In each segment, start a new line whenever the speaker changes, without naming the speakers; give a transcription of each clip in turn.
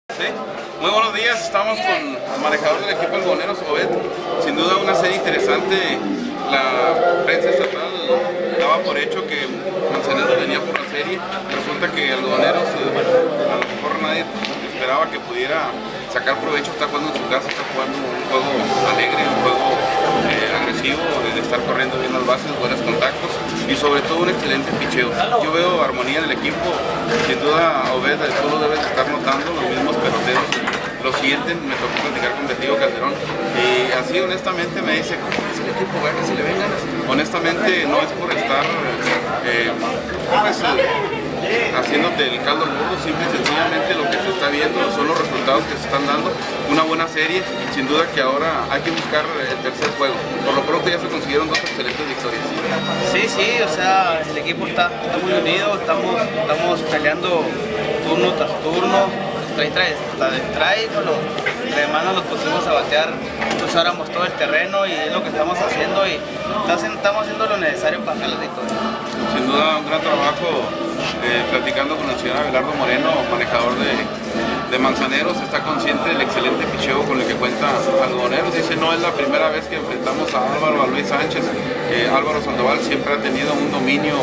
Sí. Muy buenos días, estamos con el manejador del equipo algodoneros, Obed. Sin duda una serie interesante. La prensa estatal daba por hecho que Manzaneros venía por la serie. Resulta que Algodoneros, a lo mejor nadie esperaba que pudiera sacar provecho. Está jugando en su casa, está jugando un juego alegre, un juego agresivo, de estar corriendo bien las bases, buenos contactos y sobre todo un excelente picheo. Yo veo armonía en el equipo. Sin duda, Obed, tú lo debes estar notando, los mismos peloteros lo sienten. Me tocó platicar con Betillo Calderón y así honestamente me dice, ¿cómo es el equipo gana si le ven ganas? Honestamente no es por estar haciéndote el caldo gordo, simple y sencillamente lo que se está viendo son los resultados que se están dando. Una buena serie, sin duda que ahora hay que buscar el tercer juego. Por lo pronto ya se consiguieron dos excelentes victorias.
Sí, o sea, el equipo está muy unido, estamos peleando turno tras turno. Además nos los pusimos a batear, usáramos todo el terreno y es lo que estamos haciendo y estamos haciendo lo necesario para ganar las victorias.
Sin duda un gran trabajo, platicando con el señor Abelardo Moreno, manejador de Manzaneros, está consciente del excelente picheo con el que cuenta Algodoneros. Dice, no es la primera vez que enfrentamos a Álvaro, a Luis Sánchez. Álvaro Sandoval siempre ha tenido un dominio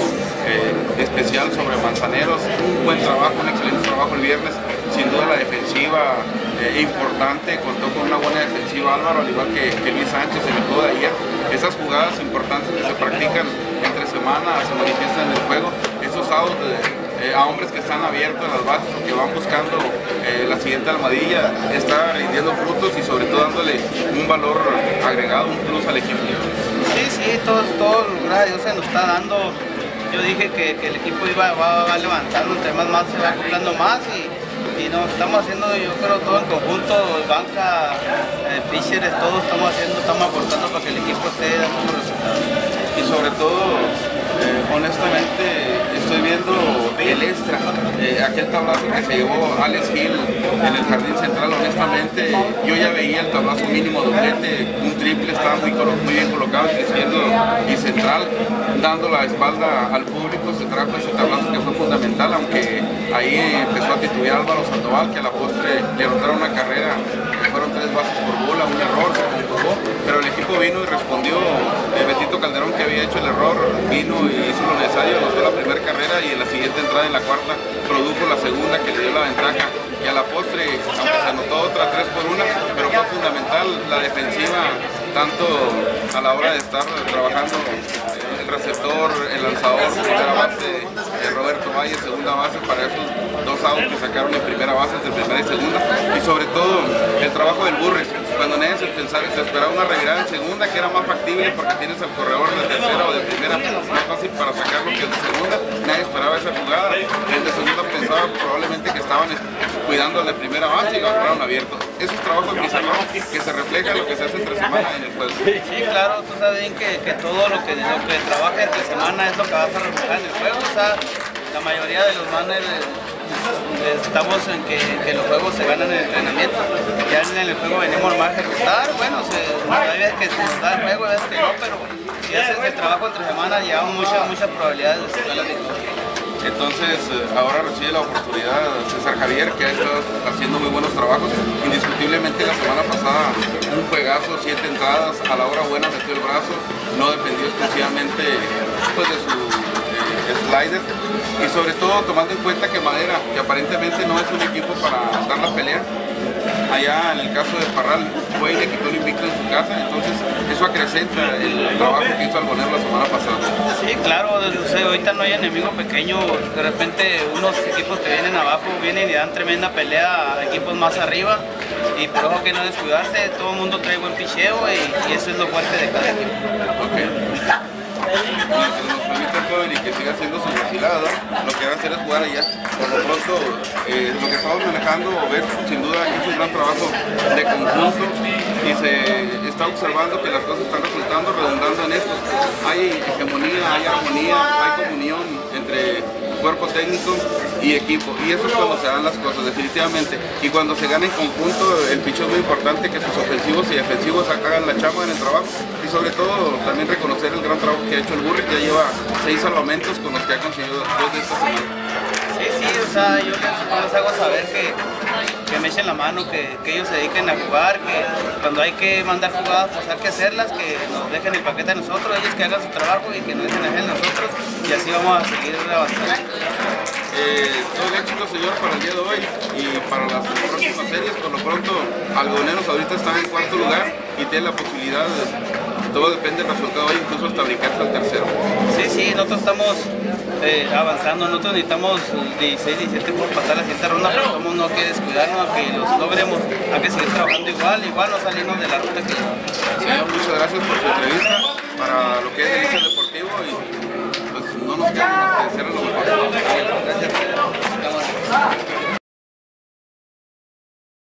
especial sobre Manzaneros. Un buen trabajo, un excelente trabajo el viernes. Sin duda la defensiva importante, contó con una buena defensiva Álvaro, al igual que Luis Sánchez en el juego de ayer. Esas jugadas importantes que se practican entre semana se manifiestan en el juego. Esos outs a hombres que están abiertos en las bases o que van buscando la siguiente almohadilla, está rindiendo frutos y sobre todo dándole un valor agregado, un plus al equipo.
Sí, todo gracias a Dios se nos está dando. Yo dije que el equipo va levantando, entre más se va acoplando más y nos estamos haciendo, yo creo, todo en conjunto, banca, pitchers, todos estamos aportando para que el equipo esté dando los resultados.
Y sobre todo, honestamente, estoy viendo el extra, aquel tablazo que se llevó Alex Gil en el jardín central. Honestamente, yo ya veía el tablazo mínimo doblete, un triple, estaba muy bien colocado entre izquierdo y central, dando la espalda al público. Se trajo ese tablazo que fue fundamental, aunque ahí empezó a titubear Álvaro Sandoval, que a la postre le anotaron una carrera, fueron 3 bases por bola, un error, se comprobó, pero el equipo vino y respondió. Betito Calderón, que había hecho el error, vino y hizo lo necesario, anotó la primera carrera y en la siguiente entrada, en la cuarta, produjo la segunda que le dio la ventaja. Y a la postre, aunque se anotó otra 3 por 1, pero fue fundamental la defensiva, tanto a la hora de estar trabajando el receptor, el lanzador, primera base, Roberto Valle, segunda base, para esos 2 outs que sacaron en primera base, de primera y segunda, y sobre todo el trabajo del Burres. Cuando nadie se esperaba una revirada en segunda, que era más factible porque tienes al corredor de tercera o de primera más fácil para sacarlo que el de segunda, nadie esperaba esa jugada. El de segunda pensaba probablemente que estaban cuidando al de primera base y lo agarraron abierto. Esos trabajos de pizarrón que se refleja en lo que se hace entre semana en el juego.
Sí, claro, tú sabes bien que todo lo que trabaja entre semana es lo que vas a reflejar en el juego. O sea, la mayoría de los managers estamos en que los juegos se ganan en el entrenamiento. Ya en el juego venimos más a ejecutar. Bueno, hay veces que se nos da el juego, hay veces que no, pero si haces el trabajo entre semana llevamos muchas probabilidades de sacar la victoria.
Entonces ahora recibe la oportunidad César Javier, que ha estado haciendo muy buenos trabajos. Indiscutiblemente la semana pasada un juegazo, 7 entradas, a la hora buena metió el brazo, no dependió exclusivamente pues, de su slider, y sobre todo tomando en cuenta que Madera, que aparentemente no es un equipo para dar la pelea, allá en el caso de Parral fue y le quitó el invicto en su casa, entonces eso acrecenta el trabajo que hizo Algodoneros la semana pasada.
Sí, claro, ahorita no hay enemigo pequeño. De repente unos equipos que vienen abajo vienen y dan tremenda pelea a equipos más arriba, y por ojo que no descuidarse, todo el mundo trae buen picheo y eso es lo fuerte de cada equipo.
Que nos permita el joven y que siga haciendo su vacilada, lo que va a hacer es jugar allá. Por lo pronto, lo que estamos manejando, Obed, sin duda es un gran trabajo de conjunto y se está observando que las cosas están resultando, redundando en esto. Hay hegemonía, hay armonía, hay comunión entre cuerpo técnico y equipo, y eso es cuando se dan las cosas, definitivamente. Y cuando se gana en conjunto, el picheo es muy importante, que sus ofensivos y defensivos hagan la chamba en el trabajo, y sobre todo también reconocer el gran trabajo que ha hecho el Burri, que ya lleva 6 salvamentos con los que ha conseguido 2 de esta semana.
Sí, o sea, yo les hago saber que me echen la mano, que ellos se dediquen a jugar, que cuando hay que mandar jugadas, pues hay que hacerlas, que nos dejen el paquete a nosotros, ellos que hagan su trabajo y que nos dejen hacer nosotros, y así vamos a seguir avanzando.
Todo el éxito, señor, para el día de hoy y para las próximas series. Por lo pronto, Algodoneros ahorita está en cuarto lugar y tiene la posibilidad todo depende del resultado hoy, incluso hasta brincarse al tercero.
Sí, nosotros estamos avanzando, nosotros necesitamos 16, 17 por pasar la siguiente ronda, pero como no hay que descuidarnos, que los logremos, hay que seguir trabajando igual no salimos de la ruta que...
Señor, muchas gracias por su entrevista para lo que es Delicias Deportivo y pues no nos queda más que desearle lo mejor.
Gracias.